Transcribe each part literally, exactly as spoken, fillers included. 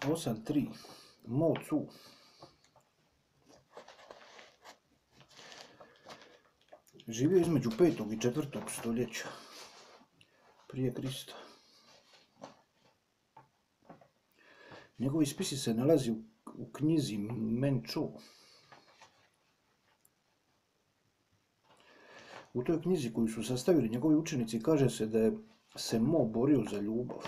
osam tri. Mo Tzu. Živio između petog i četvrtog stoljeća prije Krista. Njegovi spisi se nalazi u, u knjizi Men Chu. U toj knjizi koju su sastavili njegovi učenici kaže se da je se Mo borio za ljubav.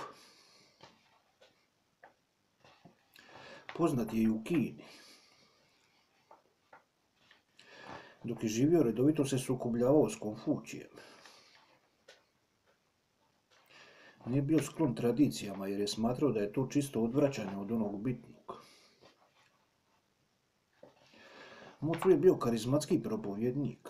Poznat je i u Kini. Dok je živio, redovito se sukobljavao s Konfučijem. Nije bio sklon tradicijama jer je smatrao da je to čisto odvraćanje od onog bitnog. Mo Tzu je bio karizmatski propovjednik.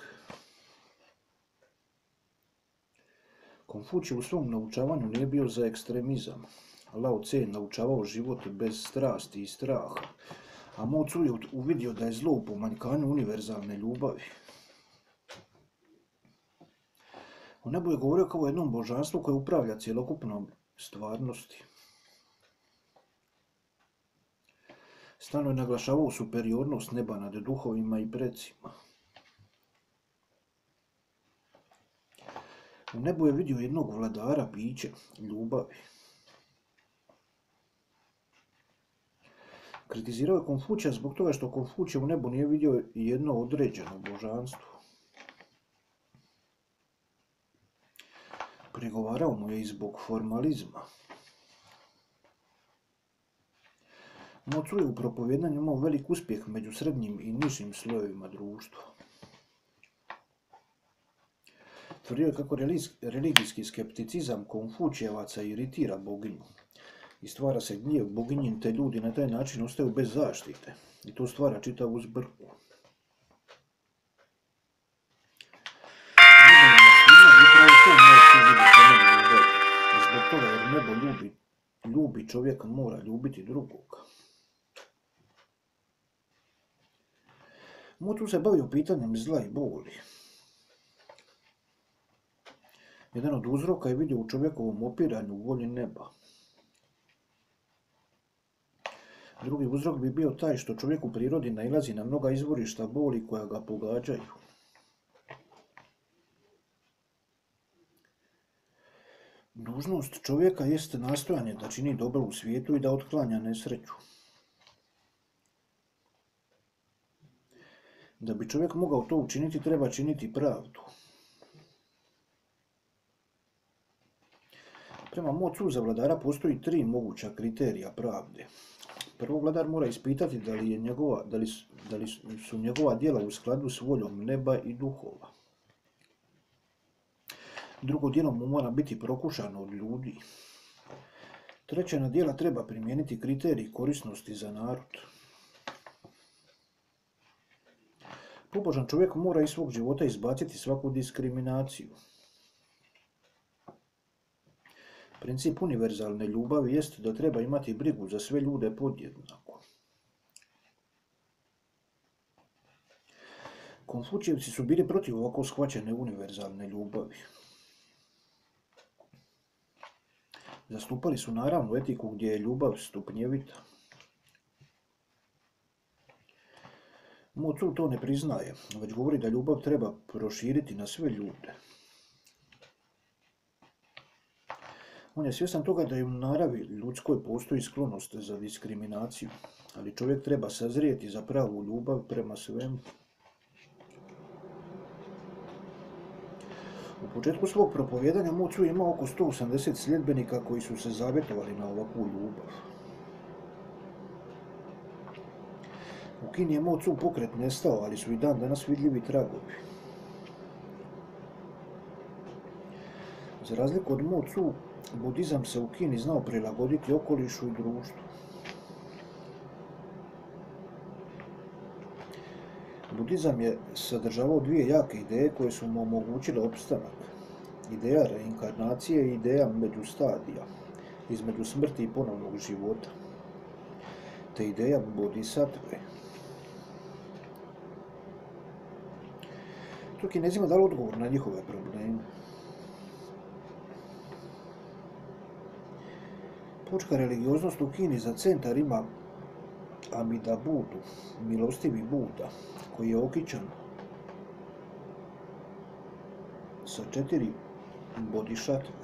Konfučij u svom naučavanju nije bio za ekstremizam. Lao Tse je naučavao život bez strasti i straha, a Mo Tzu je uvidio da je zlo u pomanjkanju univerzalne ljubavi. O nebu je govorio kao o jednom božanstvu koje upravlja cjelokupnom stvarnosti. Stalno je naglašavao superiornost neba nad duhovima i precima. U nebu je vidio jednog vladara bića, ljubavi. Kritizirao je Konfučija zbog toga što Konfučij u nebu nije vidio jedno određeno božanstvo. Prigovarao mu je i zbog formalizma. Mo Tzu je u propovjedanju imao velik uspjeh među srednjim i nižim slojevima društva. Tvrdio je kako religijski skepticizam Konfučijevaca iritira boginju i stvara se gnjev boginjin, te ljudi na taj način ostaju bez zaštite i to stvara čitavu zbrku. Zbog toga jer nebo ljubi, ljubi čovjeka mora ljubiti drugog. Mo Tzu se bavio pitanjem zla i boli. Jedan od uzroka je vidio u čovjekovom opiranju volji neba. Drugi uzrok bi bio taj što čovjek u prirodi nailazi na mnoga izvorišta boli koja ga pogađaju. Dužnost čovjeka jeste nastojanje da čini dobro u svijetu i da otklanja nesreću. Da bi čovjek mogao to učiniti, treba činiti pravdu. Prema Mo Tzu za vladara postoji tri moguća kriterija pravde. Prvo, vladar mora ispitati da li, je njegova, da li, da li su njegova djela u skladu s voljom neba i duhova. Drugo, djelo mu mora biti prokušano od ljudi. Treće, na djela treba primijeniti kriterij korisnosti za narod. Pobožan čovjek mora iz svog života izbaciti svaku diskriminaciju. Princip univerzalne ljubavi jest da treba imati brigu za sve ljude podjednako. Konfučijevci su bili protiv ovako shvaćene univerzalne ljubavi. Zastupali su naravno etiku gdje je ljubav stupnjevita. Mo Tzu to ne priznaje, već govori da ljubav treba proširiti na sve ljude. On je svjestan toga da je u naravi ljudskoj postoji sklonost za diskriminaciju, ali čovjek treba sazrijeti za pravu ljubav prema svemu. U početku svog propovjedanja Mo Tzu ima oko sto osamdeset sljedbenika koji su se zavjetovali na ovakvu ljubav. U Kini je Mo Tzu pokret nestao, ali su i dan danas vidljivi tragovi. Za razliku od Mo Tzu, budizam se u Kini znao prilagoditi okolišu i društvu. Budizam je sadržavao dvije jake ideje koje su mu omogućile opstanak. Ideja reinkarnacije i ideja međustadija, između smrti i ponovnog života, te ideja bodhisattve. To Kinezima dalo odgovor na njihove probleme. Pučka religioznost u Kini za centar ima Amida Budu, milostivi Buda, koji je okićan sa četiri bodišat,